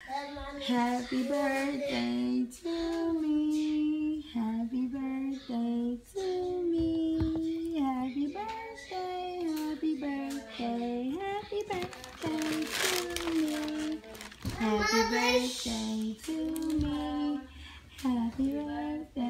Happy birthday to me. Happy birthday to me. Happy birthday, happy birthday, happy birthday to me. Happy birthday to me. Happy birthday.